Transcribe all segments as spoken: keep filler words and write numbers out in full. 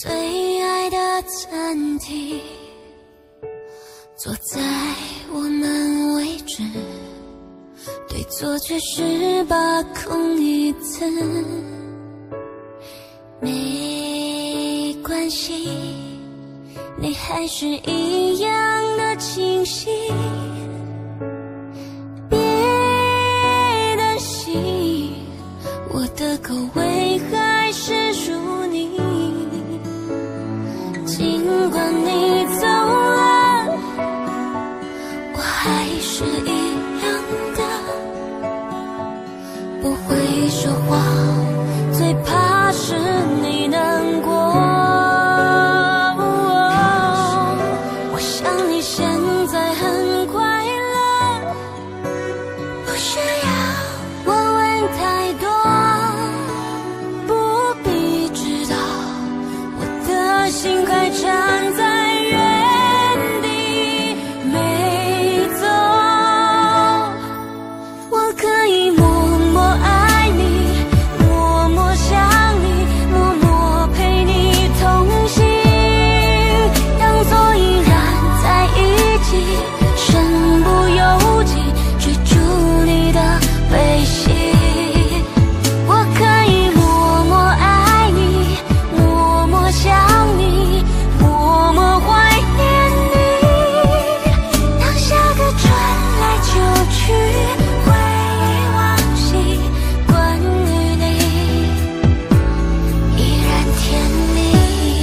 最爱的餐厅，坐在我们位置，对坐却是把空椅子。没关系，你还是一样的清晰。别担心，我的口味还是属你。尽管你走了，我还是一样的，不会说谎，最怕是你难过。我想你现在很快乐，不需要我问太多，不必知道我的心还站在原地没走。我可以默默爱你，默默想你，默默陪你同行，当作依然在一起，身不由己追逐你的背信。我可以默默爱你，默默想你，默默怀念你，当下个转来就去，回忆往昔，关于你依然甜蜜。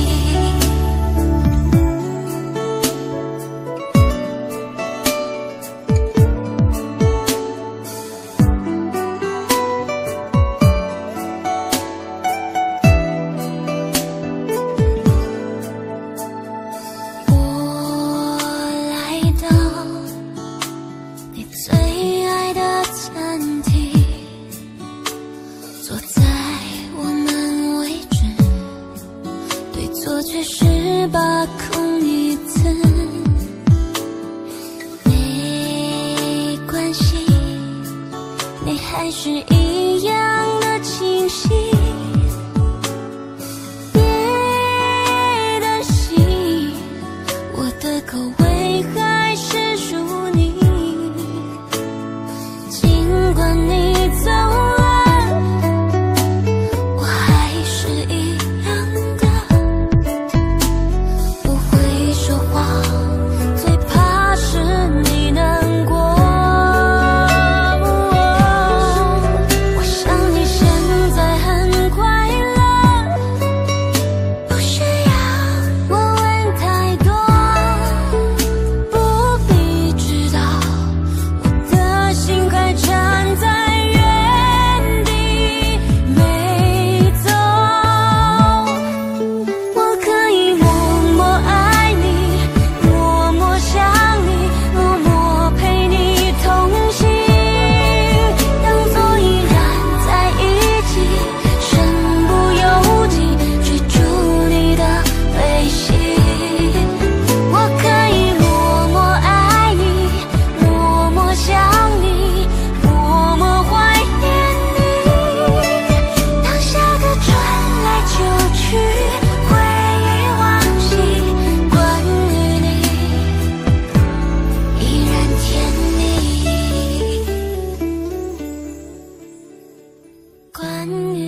我来到你最爱的餐厅，坐在我们位置，对坐却是把空椅子。没关系，你还是一样的清晰。别担心，我的口味还是属你。尽管你走了，我还是一样的，不会说谎，最怕是你难过。我想你现在很快乐，不需要我问太多，不必知道我的心还站在原地没走。我可以默默爱你，默默想你，默默陪你同行，当作依然在一起，身不由己追逐你的背信。我可以默默爱你，默默想你，默默怀念你，当下个转来就去，回忆往昔，关于你依然甜蜜，关于